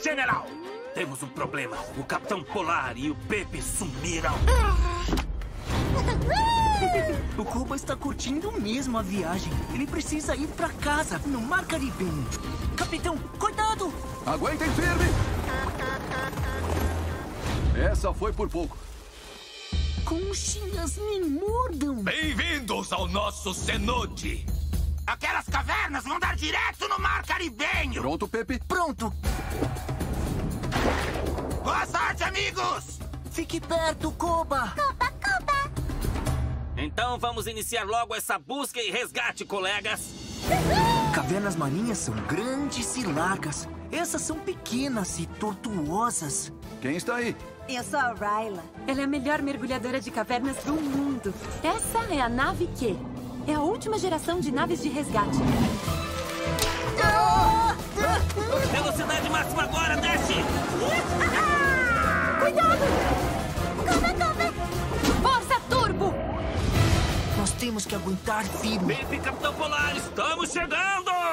General, temos um problema. O Capitão Polar e o Pepe sumiram. O Koba está curtindo mesmo a viagem. Ele precisa ir pra casa, no Mar Caribenho. Capitão, cuidado! Aguentem firme! Essa foi por pouco. Conchinhas, me mordam! Bem-vindos ao nosso cenote. Aquelas cavernas vão dar direto no Mar Caribenho. Pronto, Pepe? Pronto! Boa sorte, amigos! Fique perto, Koba! Koba, Koba! Então vamos iniciar logo essa busca e resgate, colegas. Cavernas marinhas são grandes e largas. Essas são pequenas e tortuosas. Quem está aí? Eu sou a Rayla. Ela é a melhor mergulhadora de cavernas do mundo. Essa é a nave Q. É a última geração de naves de resgate. Velocidade máxima agora, desce! Cuidado! Koba, Koba! Força turbo! Nós temos que aguentar firme. Pepe, Capitão Polar, estamos chegando!